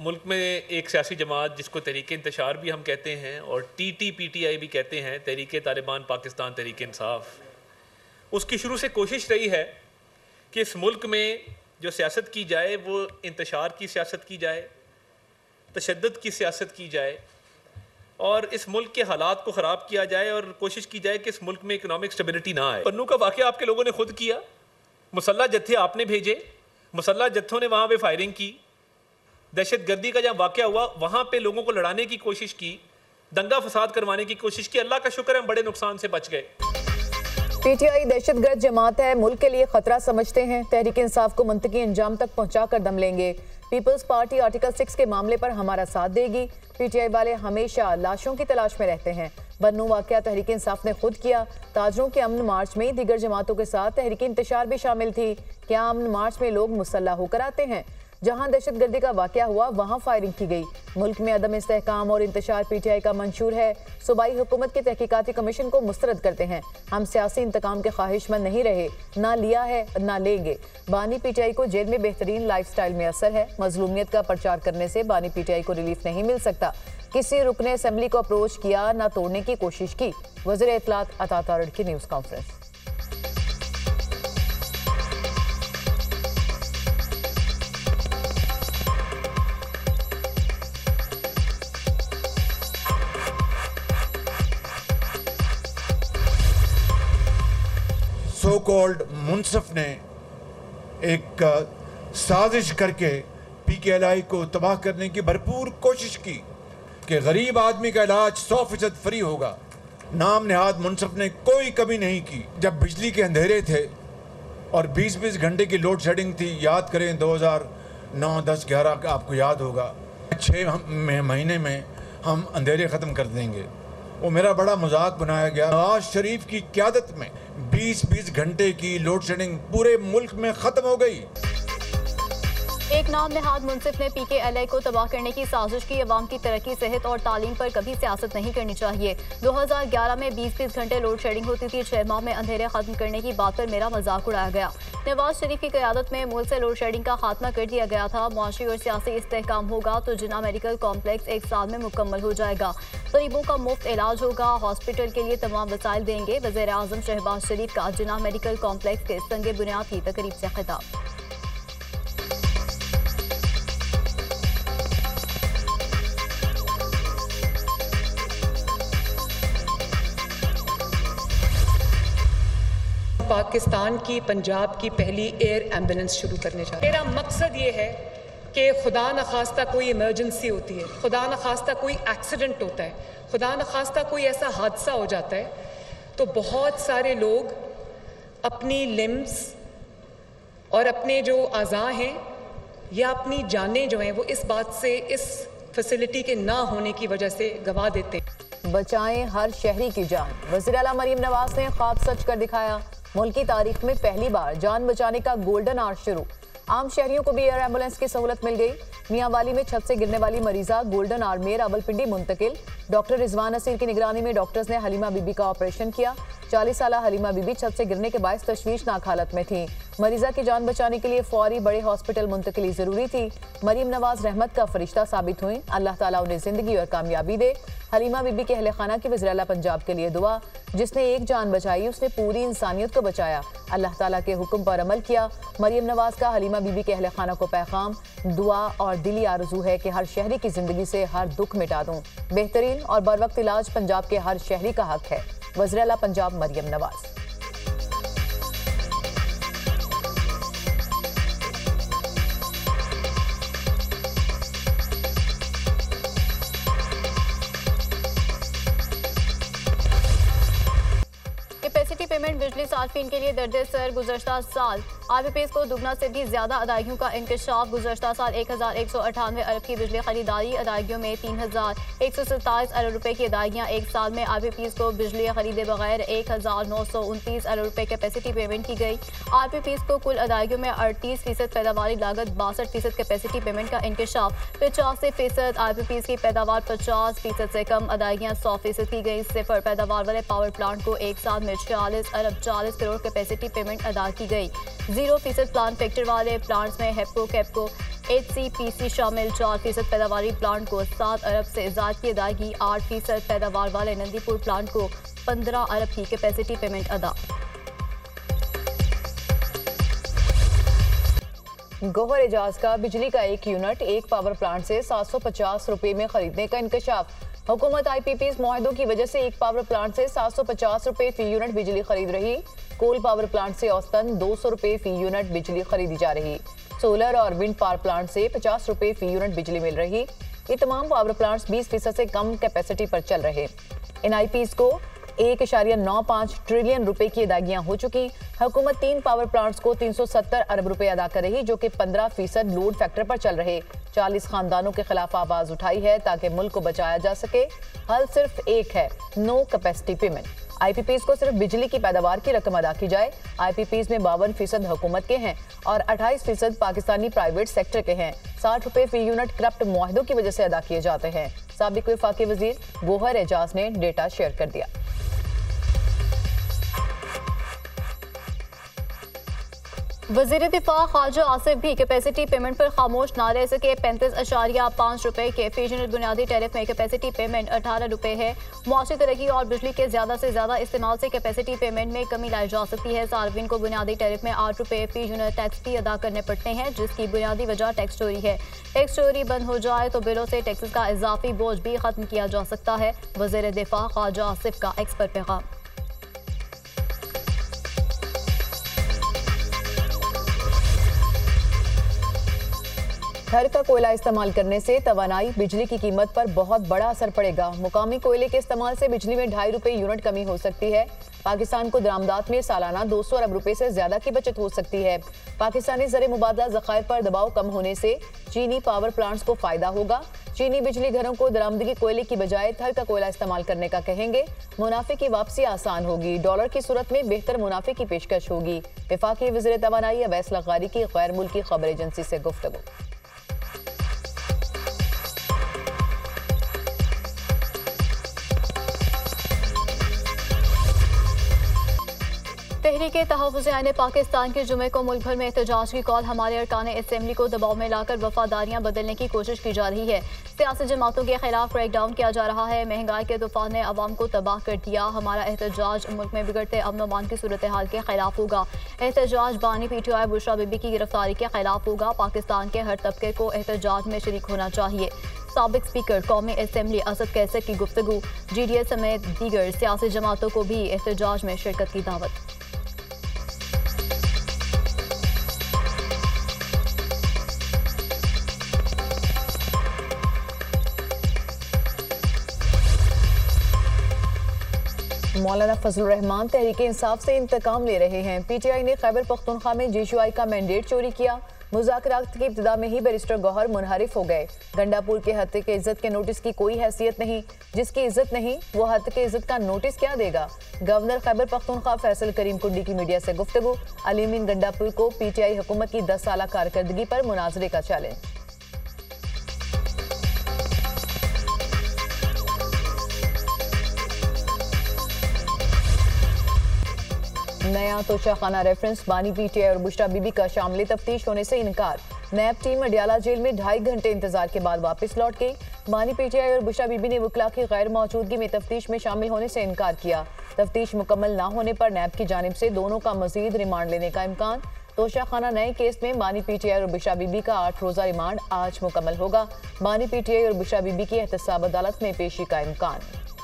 मुल्क में एक सियासी जमात जिसको तहरीक इंतशार भी हम कहते हैं और TTPTI भी कहते हैं, तहरीक तालिबान पाकिस्तान तहरीक इंसाफ, उसकी शुरू से कोशिश रही है कि इस मुल्क में जो सियासत की जाए वो इंतशार की सियासत की जाए, तशद्दुद की सियासत की जाए और इस मुल्क के हालात को ख़राब किया जाए और कोशिश की जाए कि इस मुल्क में इकनॉमिक स्टेबिलिटी ना आए। पन्नू का वाक़या आपके लोगों ने खुद किया, मुसल्ला जत्थे आपने भेजे, मुसल्ला जत्थों ने वहाँ पे फायरिंग की, दहशत गर्दी का जहाँ वाक़या हुआ वहाँ पे लोगों को लड़ाने की कोशिश की, दंगा फसाद करवाने की कोशिश की। अल्लाह का शुक्र है हम बड़े नुकसान से बच गए। PTI दहशतगर्द जमात है, मुल्क के लिए खतरा समझते हैं, तहरीक इंसाफ को मंतकी अंजाम तक पहुँचाकर दम लेंगे। पीपल्स पार्टी आर्टिकल 6 के मामले पर हमारा साथ देगी। PTI वाले हमेशा लाशों की तलाश में रहते हैं। बन्नू वाक़या तहरीक इंसाफ ने खुद किया। ताजरों के अमन मार्च में दीगर जमातों के साथ तहरीक इंतशार भी शामिल थी। क्या अमन मार्च में लोग मुसल्ला होकर आते हैं? जहां दहशतगर्दी का वाक़या हुआ वहां फायरिंग की गई। मुल्क में अदम इस्तेहकाम और इंतशार PTI का मंशूर है। सूबाई हुकूमत के तहकीकाती कमीशन को मुस्तरद करते हैं। हम सियासी इंतकाम के ख्वाहिशमंद नहीं रहे, ना लिया है ना लेंगे। बानी PTI को जेल में बेहतरीन लाइफ स्टाइल में असर है। मजलूमियत का प्रचार करने से बानी PTI को रिलीफ नहीं मिल सकता। किसी रुकने असम्बली को अप्रोच किया, ना तोड़ने की कोशिश की। वज़ीर इत्तलात अता तारड़ की न्यूज़ कॉन्फ्रेंस। सो कॉल्ड मुनसफ ने एक साजिश करके PKLI को तबाह करने की भरपूर कोशिश की कि गरीब आदमी का इलाज 100% फ्री होगा। नाम नेहाद मुनसफ ने कोई कमी नहीं की। जब बिजली के अंधेरे थे और 20-20 घंटे की लोड शेडिंग थी, याद करें 2009, 10, 11 का आपको याद होगा, 6 महीने में हम अंधेरे ख़त्म कर देंगे। वो मेरा बड़ा मजाक बनाया गया। नवाज शरीफ की क़यादत में 20-20 घंटे की लोड शेडिंग पूरे मुल्क में ख़त्म हो गई। एक नाम नेहाद मुनसिफ ने PKLI को तबाह करने की साजिश की। अवाम की तरक्की, सेहत और तालीम पर कभी सियासत नहीं करनी चाहिए। 2011 में 20-20 घंटे लोड शेडिंग होती थी। 6 माह में अंधेरे खत्म करने की बात पर मेरा मजाक उड़ाया गया। नवाज शरीफ की क़यादत में मुल्क से लोड शेडिंग का खात्मा कर दिया गया था। मुआशी और सियासी इस्तेहकाम होगा तो जिन्ना मेडिकल कॉम्प्लेक्स 1 साल में मुकम्मल हो जाएगा। गरीबों का मुफ्त इलाज होगा। हॉस्पिटल के लिए तमाम वसाइल देंगे। वज़ीर आज़म शहबाज शरीफ का जिन्ना मेडिकल कॉम्प्लेक्स के संगे बुनियाद की तकरीब से खिताब। पाकिस्तान की पंजाब की पहली एयर एम्बुलेंस शुरू करने जा रहे हैं। मेरा मकसद ये है कि खुदा न खास्ता कोई इमरजेंसी होती है, खुदा न खास्ता कोई एक्सीडेंट होता है, खुदा न खास्ता कोई ऐसा हादसा हो जाता है तो बहुत सारे लोग अपनी लिम्स और अपने जो आज़ा हैं या अपनी जानें जो हैं वो इस बात से, इस फैसिलिटी के ना होने की वजह से गंवा देते हैं। बचाएं हर शहरी की जान। वज़ीर आला मरीम नवाज ने ख्वाब सच कर दिखाया। मुल्क की तारीख में पहली बार जान बचाने का गोल्डन आवर शुरू। आम शहरियों को भी एयर एम्बुलेंस की सहूलत मिल गई। मियांवाली में छत से गिरने वाली मरीजा गोल्डन आवर में रावलपिंडी मुंतकिल। डॉक्टर रिजवान नसीर की निगरानी में डॉक्टर्स ने हलीमा बीबी का ऑपरेशन किया। 40 साल हलीमा बीबी छत से गिरने के बायस तशवीशनाक हालत में थी। मरीजा की जान बचाने के लिए फौरी बड़े हॉस्पिटल मुंतकिली जरूरी थी। मरीम नवाज रहमत का फरिश्ता साबित हुई। अल्लाह ताला उन्हें जिंदगी और कामयाबी दे। हलीमा बीबी के अहले खाना की वज़ीर आला पंजाब के लिए दुआ। जिसने एक जान बचाई उसने पूरी इंसानियत को बचाया। अल्लाह ताला के हुक्म पर अमल किया। मरीम नवाज का हलीमा बीबी के अहले खाना को पैगाम, दुआ और दिली आरज़ू है कि हर शहरी की जिंदगी से हर दुख मिटा दूं। बेहतरीन और बर वक्त इलाज पंजाब के हर शहरी का हक है। वज़ीर आला पंजाब मरीम नवाज। कैपेसिटी पेमेंट बिजली सार्फिन के लिए दर्ज सर। गुज़श्ता साल RPPs को दुगना से भी ज्यादा अदायगियों का इंकशाफ। गुज़श्ता साल 1198 अरब की बिजली खरीदारी। अदायगियों में 3127 अरब रुपए की अदायगियाँ। एक साल में RPPs को बिजली खरीदे बगैर 1929 अरब रुपए कैपेसिटी पेमेंट की गई। RPPs को कुल अदायगियों में 38% पैदावारी लागत, 62% कैपेसिटी पेमेंट का इंकशाफ, 85% RPPs की पैदावार, 50% से कम अदायगियाँ 100% की गई। सिफर पैदावार वाले पावर प्लांट को एक साल में 46 अरब 40 करोड़ कैपेसिटी पेमेंट अदा की गई। 0% प्लांट फैक्टर वाले प्लांट्स में हेप्को, कैप्को, HCPC शामिल 4% पैदावारी प्लांट को 7 अरब से ज़ायद की अदायगी, 8% पैदावार वाले नंदीपुर प्लांट को 15 अरब की कैपेसिटी पेमेंट अदा। गौहर एजाज का बिजली का एक यूनिट एक पावर प्लांट से 750 रुपए में खरीदने का इंकशाफ। हुकूमत IPPs मुआहदों की वजह से एक पावर प्लांट से 750 रुपए फी यूनिट बिजली खरीद रही। कोल पावर प्लांट से औसतन 200 रुपए फी यूनिट बिजली खरीदी जा रही। सोलर और विंड पावर प्लांट से 50 रुपए फी यूनिट बिजली मिल रही। ये तमाम पावर प्लांट्स 20% से कम कैपेसिटी पर चल रहे। इन IPs को 1.95 ट्रिलियन रुपए की अदायगियां हो चुकी। हुकूमत 3 पावर प्लांट्स को 370 अरब रुपए अदा कर रही, जो कि 15% लोड फैक्टर पर चल रहे। 40 खानदानों के खिलाफ आवाज उठाई है ताकि मुल्क को बचाया जा सके। हल सिर्फ एक है, नो कैपेसिटी पेमेंट। IPPs को सिर्फ बिजली की पैदावार की रकम अदा की जाए। IPPs में 52% हुकूमत के हैं और 28% पाकिस्तानी प्राइवेट सेक्टर के हैं। 60 रुपए फी यूनिट करप्ट मुआहदों की वजह से अदा किए जाते हैं। साबिक वफाकी वजीर गौहर एजाज ने डेटा शेयर कर दिया। वज़ीर दिफा ख्वाजा आसिफ भी कैपेसिटी पेमेंट पर खामोश ना रह सके। 35.5 रुपए के फी यूनिट बुनियादी टैरिफ में कैपेसिटी पेमेंट 18 रुपए है। मुआशी तरक्की और बिजली के ज़्यादा से ज़्यादा इस्तेमाल से कैपेसिटी पेमेंट में कमी लाई जा सकती है। सार्फिन को बुनियादी टैरिफ में 8 रुपए फी यूनिट टैक्स भी अदा करने पड़ते हैं, जिसकी बुनियादी वजह टैक्स चोरी है। टैक्स चोरी बंद हो जाए तो बिलों से टैक्स का इजाफी बोझ भी खत्म किया जा सकता है। वज़ीर दिफा ख्वाजा आसिफ का एक्सपर्ट पैगाम। घर का कोयला इस्तेमाल करने से तवानाई बिजली की कीमत पर बहुत बड़ा असर पड़ेगा। मुकामी कोयले के इस्तेमाल से बिजली में 2.5 रुपए यूनिट कमी हो सकती है। पाकिस्तान को दरामदात में सालाना 200 अरब रुपए से ज्यादा की बचत हो सकती है। पाकिस्तानी ज़र मुबादला ज़खायर पर दबाव कम होने से चीनी पावर प्लांट्स को फायदा होगा। चीनी बिजली घरों को दरामदगी कोयले की बजाय थर का कोयला इस्तेमाल करने का कहेंगे। मुनाफे की वापसी आसान होगी। डॉलर की सूरत में बेहतर मुनाफे की पेशकश होगी। वफाकी वज़ीर तवानाई अवैस लग़ारी की गैर मुल्की खबर एजेंसी से गुफ्तगू। तहरीक तहफ़्फ़ुज़ आईन पाकिस्तान के जुमे को मुल्क भर में एहतजाज की कॉल। हमारे अरकान असम्बली को दबाव में लाकर वफादारियाँ बदलने की कोशिश की जा रही है। सियासी जमातों के खिलाफ क्रैक डाउन किया जा रहा है। महंगाई के तूफान ने अवाम को तबाह कर दिया। हमारा एहतजाज मुल्क में बिगड़ते अमन अमान की सूरत हाल के खिलाफ होगा। एहतजाज बानी PTI बुशरा बीबी की गिरफ्तारी के खिलाफ होगा। पाकिस्तान के हर तबके को एहतजाज में शरीक होना चाहिए। साबिक स्पीकर कौमी असम्बली असद कैसर की गुफ्तगू। GDS समेत दीगर सियासी जमातों को भी एहतजाज में शिरकत की दावत। मौलाना फजलुर रहमान तहरीक इंसाफ से इंतकाम ले रहे हैं। PTI ने खैबर पख्तूनख्वा में GCI का मैंडेट चोरी किया। मुज़ाकरात की इब्तिदा में ही बैरिस्टर गौहर मुनहरिफ हो गए। गंडापुर के हत्या के इज्जत के नोटिस की कोई हैसियत नहीं। जिसकी इज्जत नहीं वो हत्या के इज्जत का नोटिस क्या देगा। गवर्नर खैबर पख्तूनख्वा फैसल करीम कुंडी की मीडिया से गुफ्तगू। अलीमीन गंडापुर को PTI हुकूमत की 10 साला कारकर्दगी पर मुनाजरे का चैलेंज। नया तोशाखाना रेफरेंस। बानी PTI और बुशरा बीबी का शामिल तफ्तीश होने से इनकार। नैब टीम अडियाला जेल में 2.5 घंटे इंतजार के बाद वापस लौट गई। बानी PTI और बुशरा बीबी ने वकला की गैर मौजूदगी में तफ्तीश में शामिल होने से इनकार किया। तफ्तीश मुकम्मल न होने पर नैब की जानिब से दोनों का मजीद रिमांड लेने का इम्कान। तोशाखाना नए केस में बानी PTI और बुशरा बीबी का 8 रोजा रिमांड आज मुकम्मल होगा। बानी PTI और बुशरा बीबी की एहतसाब अदालत में पेशी का इम्कान।